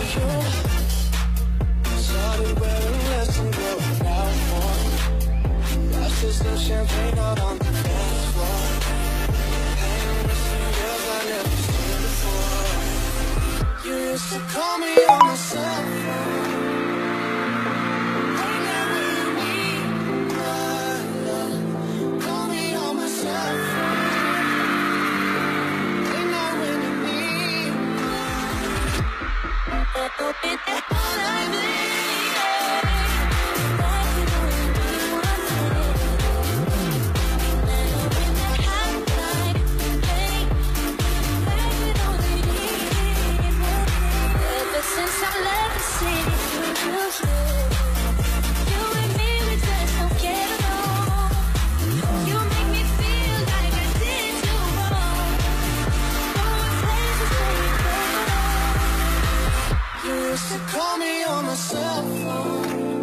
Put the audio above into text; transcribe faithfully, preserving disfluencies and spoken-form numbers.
you. Started wearing less and going out more. Glasses of champagne out on the dance floor. Hanging with some girls I never seen before. You used to call me on my cell phone. Hey, now when you need my love, call me on my cell phone. Hey, now when you need all I need. Since I left the city, you, you and me, we just don't get along. You make me feel like I did you wrong. Going places where you don't belong. You used to call me on my cell phone.